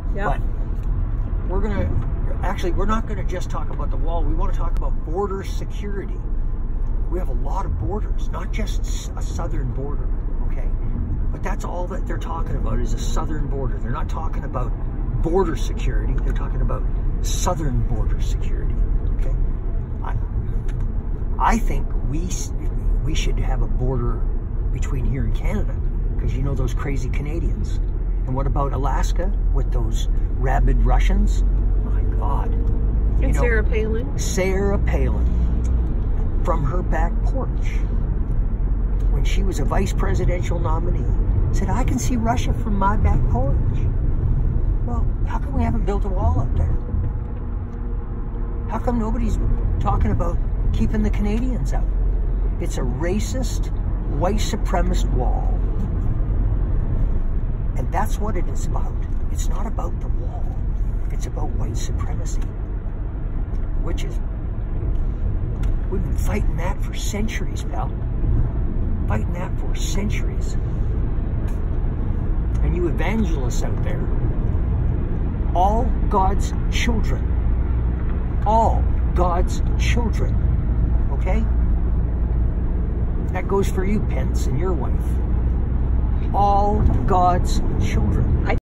But we're not gonna just talk about the wall. We want to talk about border security. We have a lot of borders, not just a southern border, okay? But that's all that they're talking about is a southern border. They're not talking about border security. They're talking about southern border security, okay? I think we should have a border between here and Canada, because you know those crazy Canadians. And what about Alaska with those rabid Russians? My God. And Sarah Palin. Sarah Palin, from her back porch, when she was a vice presidential nominee, said, I can see Russia from my back porch. Well, how come we haven't built a wall up there? How come nobody's talking about keeping the Canadians out? It's a racist, white supremacist wall. And that's what it is about. It's not about the wall. It's about white supremacy. Which is, we've been fighting that for centuries, pal. Fighting that for centuries. And you evangelists out there, all God's children, all God's children, okay? That goes for you, Pence, and your wife. All God's children.